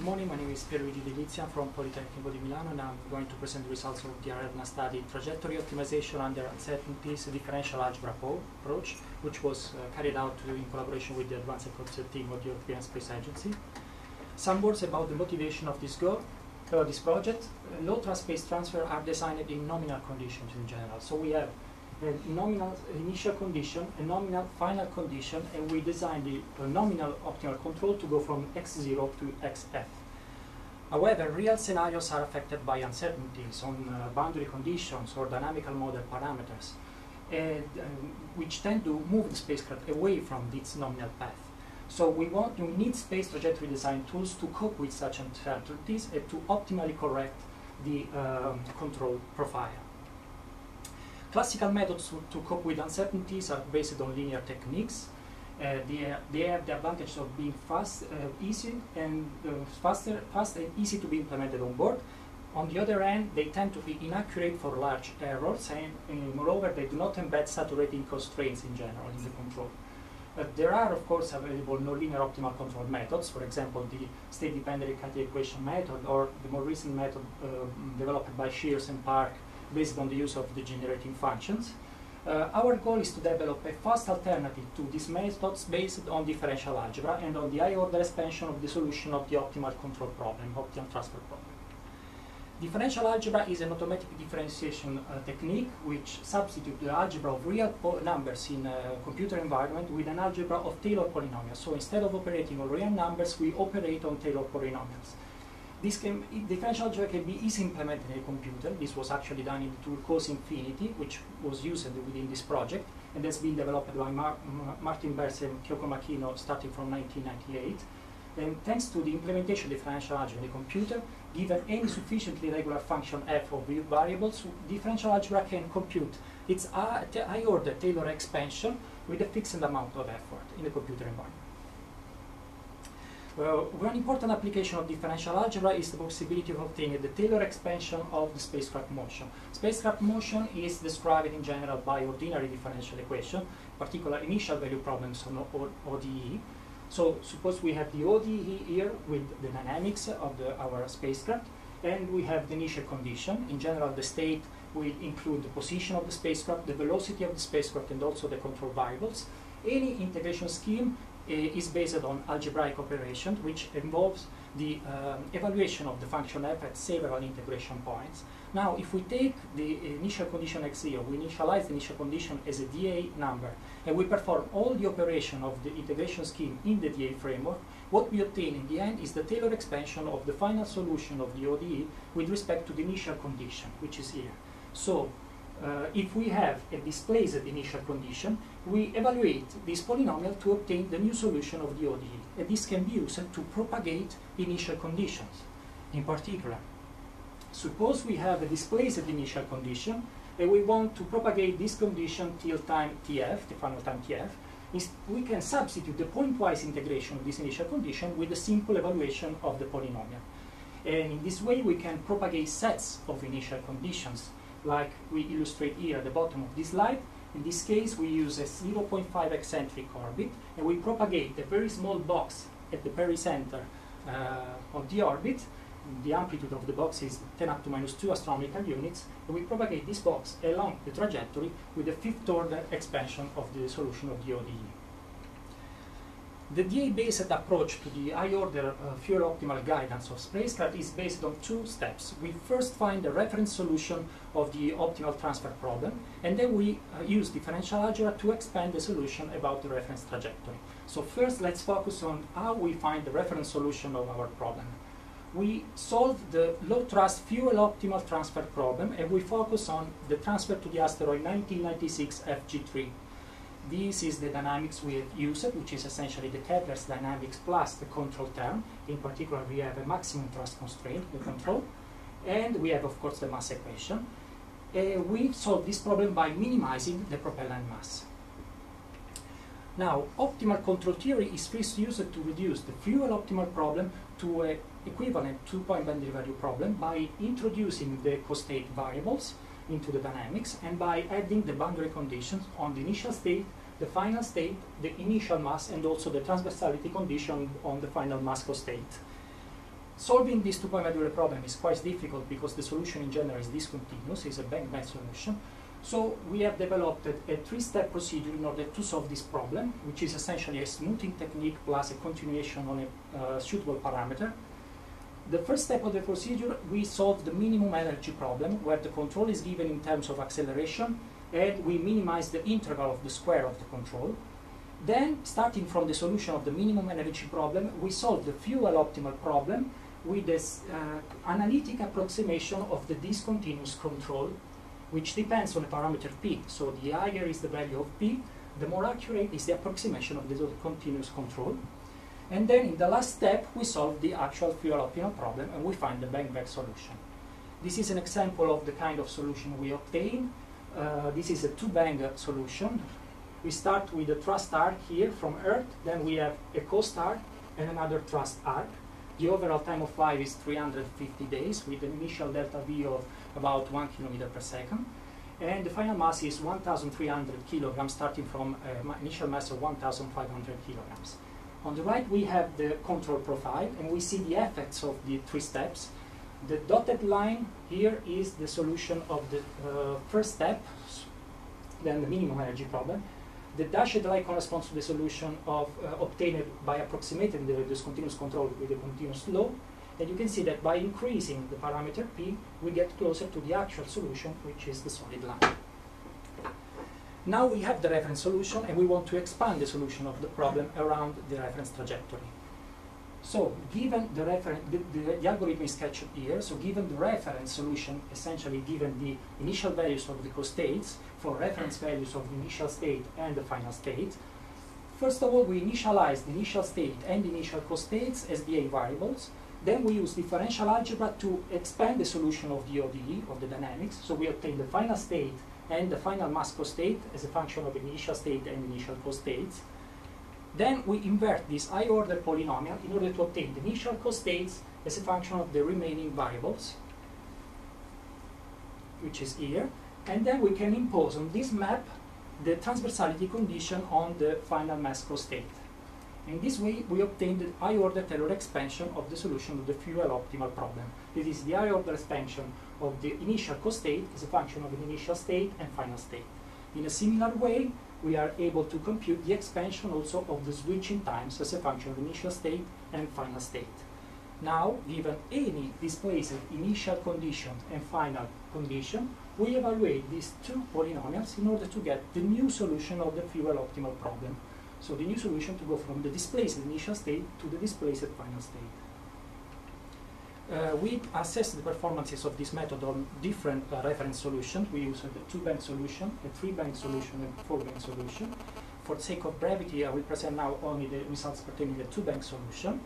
morning, my name is Pierluigi Delizia from Politecnico di Milano, and I'm going to present the results of the Ariadna study, Trajectory Optimization Under Uncertainties, a Differential Algebra approach, which was carried out in collaboration with the Advanced Concept team of the European Space Agency. Some words about the motivation of this project. Low-trust space transfer are designed in nominal conditions in general. So we have a nominal initial condition, a nominal final condition, and we design the nominal optimal control to go from x0 to xf. However, real scenarios are affected by uncertainties on boundary conditions or dynamical model parameters, which tend to move the spacecraft away from its nominal path. So we need space trajectory design tools to cope with such uncertainties and to optimally correct the control profile. Classical methods to cope with uncertainties are based on linear techniques. They have the advantage of being fast and easy to be implemented on board. On the other hand, they tend to be inaccurate for large errors, and moreover, they do not embed saturating constraints in general in the control. There are, of course, available nonlinear optimal control methods, for example, the state-dependent Riccati equation method, or the more recent method developed by Shears and Park, based on the use of degenerating functions. Our goal is to develop a fast alternative to these methods based on differential algebra and on the high-order expansion of the solution of the optimal control problem, optimal transfer problem. Differential algebra is an automatic differentiation technique which substitutes the algebra of real numbers in a computer environment with an algebra of Taylor polynomials. So instead of operating on real numbers, we operate on Taylor polynomials. Differential algebra can be easily implemented in a computer. This was actually done in the tool Cos-Infinity, which was used within this project, and has been developed by Martin Berse and Kyoko Makino starting from 1998. And thanks to the implementation of differential algebra in the computer, given any sufficiently regular function f of variables, differential algebra can compute its high-order Taylor expansion with a fixed amount of effort in the computer environment. One important application of differential algebra is the possibility of obtaining the Taylor expansion of the spacecraft motion. Spacecraft motion is described in general by ordinary differential equation, particularly initial value problems on ODE. So suppose we have the ODE here with the dynamics of our spacecraft, and we have the initial condition. In general, the state will include the position of the spacecraft, the velocity of the spacecraft, and also the control variables. Any integration scheme is based on algebraic operation, which involves the evaluation of the function f at several integration points. Now, if we take the initial condition x0, we initialize the initial condition as a dA number, and we perform all the operation of the integration scheme in the dA framework, what we obtain in the end is the Taylor expansion of the final solution of the ODE with respect to the initial condition, which is here. So, if we have a displaced initial condition, we evaluate this polynomial to obtain the new solution of the ODE. And this can be used to propagate initial conditions. In particular, suppose we have a displaced initial condition, and we want to propagate this condition till time tf, the final time tf. We can substitute the pointwise integration of this initial condition with a simple evaluation of the polynomial. And in this way, we can propagate sets of initial conditions, like we illustrate here at the bottom of this slide. In this case, we use a 0.5 eccentric orbit, and we propagate a very small box at the pericenter of the orbit. The amplitude of the box is 10 up to -2 astronomical units, and we propagate this box along the trajectory with a fifth-order expansion of the solution of the ODE. The dA-based approach to the high-order fuel optimal guidance of spacecraft is based on two steps. We first find the reference solution of the optimal transfer problem, and then we use differential algebra to expand the solution about the reference trajectory. So first, let's focus on how we find the reference solution of our problem. We solve the low-trust fuel optimal transfer problem, and we focus on the transfer to the asteroid 1996 FG3. This is the dynamics we have used, which is essentially the Kepler's dynamics plus the control term. In particular, we have a maximum thrust constraint, the control, and we have, of course, the mass equation. We solve this problem by minimizing the propellant mass. Now, optimal control theory is first used to reduce the fuel optimal problem to an equivalent two-point boundary value problem by introducing the costate variables into the dynamics and by adding the boundary conditions on the initial state, the final state, the initial mass, and also the transversality condition on the final mass costate. Solving this two-point medullary problem is quite difficult because the solution in general is discontinuous, it's a bank-based solution. So we have developed a three-step procedure in order to solve this problem, which is essentially a smoothing technique plus a continuation on a suitable parameter. The first step of the procedure, we solve the minimum energy problem, where the control is given in terms of acceleration, and we minimize the interval of the square of the control. Then, starting from the solution of the minimum energy problem, we solve the fuel optimal problem with this analytic approximation of the discontinuous control, which depends on a parameter p. So the higher is the value of p, the more accurate is the approximation of the continuous control. And then in the last step, we solve the actual fuel optimal problem and we find the bank-back solution. This is an example of the kind of solution we obtain. This is a two-bang solution. We start with a thrust arc here from Earth, then we have a coast arc and another thrust arc. The overall time of flight is 350 days with an initial delta V of about 1 kilometer per second. And the final mass is 1,300 kilograms, starting from an initial mass of 1,500 kilograms. On the right, we have the control profile, and we see the effects of the three steps. The dotted line here is the solution of the first step, then the minimum energy problem. The dashed line corresponds to the solution of obtained by approximating the discontinuous control with the continuous law. And you can see that by increasing the parameter p, we get closer to the actual solution, which is the solid line. Now we have the reference solution, and we want to expand the solution of the problem around the reference trajectory. So, given the algorithm is sketched here, so given the reference solution, essentially given the initial values of the costates for reference values of the initial state and the final state, first of all, we initialize the initial state and the initial costates as dA variables. Then we use differential algebra to expand the solution of the ODE, of the dynamics. So we obtain the final state and the final mass costate as a function of the initial state and initial costates. Then we invert this high-order polynomial in order to obtain the initial costates as a function of the remaining variables, which is here. And then we can impose on this map the transversality condition on the final mass costate. In this way, we obtain the high-order Taylor expansion of the solution of the fuel optimal problem. This is the high-order expansion of the initial costate as a function of the initial state and final state. In a similar way, we are able to compute the expansion also of the switching times as a function of initial state and final state. Now, given any displaced initial condition and final condition, we evaluate these two polynomials in order to get the new solution of the fuel optimal problem. So the new solution to go from the displaced initial state to the displaced final state. We assess the performances of this method on different reference solutions. We use a two-bank solution, a three-bank solution, and a four-bank solution. For the sake of brevity, I will present now only the results pertaining to the two-bank solution.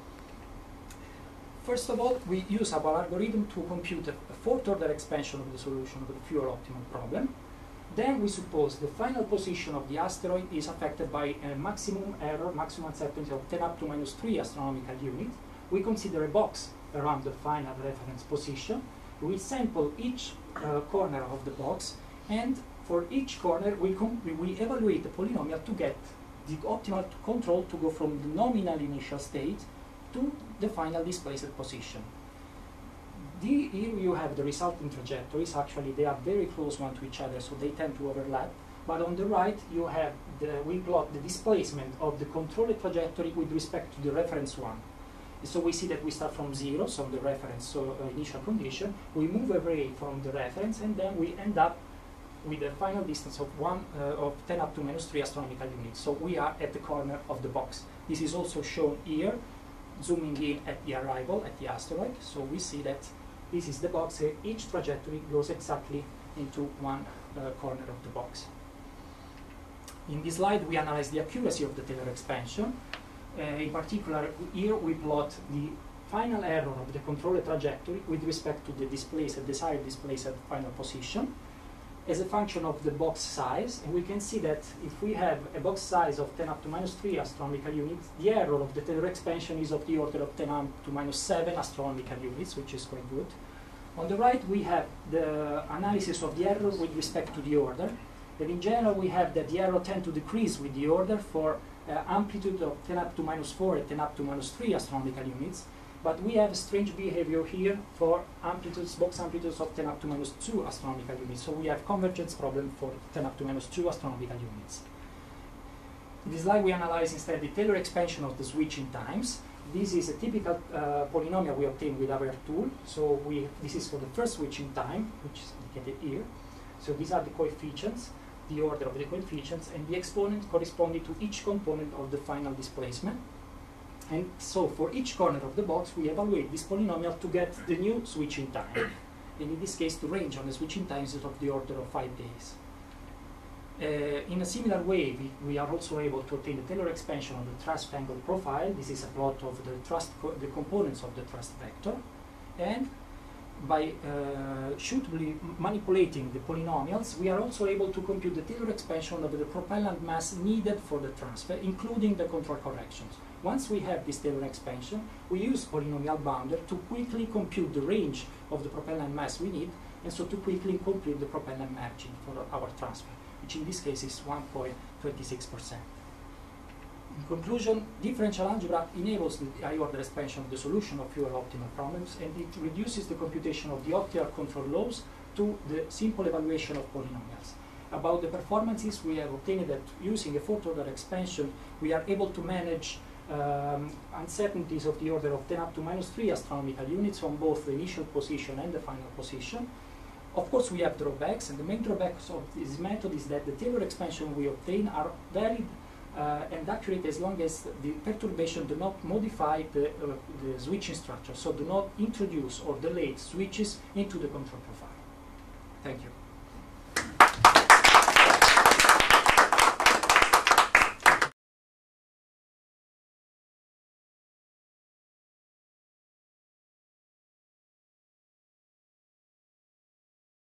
First of all, we use our algorithm to compute a fourth-order expansion of the solution of the fuel optimal problem. Then we suppose the final position of the asteroid is affected by a maximum error, maximum uncertainty of 10 up to minus 3 astronomical units. We consider a box around the final reference position. We sample each corner of the box, and for each corner we evaluate the polynomial to get the optimal control to go from the nominal initial state to the final displaced position. Here you have the resulting trajectories. Actually, they are very close one to each other, so they tend to overlap. But on the right, you have we plot the displacement of the controlled trajectory with respect to the reference one. So we see that we start from 0, so the reference initial condition. We move away from the reference, and then we end up with a final distance of 10 up to minus 3 astronomical units. So we are at the corner of the box. This is also shown here, zooming in at the arrival at the asteroid. So we see that this is the box. Each trajectory goes exactly into one corner of the box. In this slide, we analyze the accuracy of the Taylor expansion. In particular, here we plot the final error of the controlled trajectory with respect to the desired displaced final position as a function of the box size. And we can see that if we have a box size of 10 up to minus 3 astronomical units, the error of the Taylor expansion is of the order of 10 up to minus 7 astronomical units, which is quite good. On the right, we have the analysis of the error with respect to the order. And in general, we have that the error tends to decrease with the order for amplitude of 10 up to minus 4 and 10 up to minus 3 astronomical units. But we have strange behavior here for amplitudes, box amplitudes of 10 up to minus 2 astronomical units. So we have convergence problem for 10 up to minus 2 astronomical units. In this slide we analyze instead the Taylor expansion of the switching times. This is a typical polynomial we obtain with our tool. So this is for the first switching time, which is indicated here. So these are the coefficients, the order of the coefficients, and the exponent corresponding to each component of the final displacement. And so for each corner of the box, we evaluate this polynomial to get the new switching time. And in this case, the range on the switching times is of the order of 5 days. In a similar way, we are also able to obtain the Taylor expansion of the thrust angle profile. This is a plot of the components of the thrust vector. And by suitably manipulating the polynomials, we are also able to compute the Taylor expansion of the propellant mass needed for the transfer, including the control corrections. Once we have this Taylor expansion, we use polynomial boundary to quickly compute the range of the propellant mass we need, and so to quickly compute the propellant margin for our transfer, which in this case is 1.26%. In conclusion, differential algebra enables the high-order expansion of the solution of fuel optimal problems, and it reduces the computation of the optimal control laws to the simple evaluation of polynomials. About the performances, we have obtained that using a fourth-order expansion, we are able to manage uncertainties of the order of 10 up to minus 3 astronomical units on both the initial position and the final position. Of course, we have drawbacks, and the main drawbacks of this method is that the Taylor expansion we obtain are valid and accurate as long as the perturbation do not modify the switching structure, so do not introduce or delay switches into the control profile. Thank you.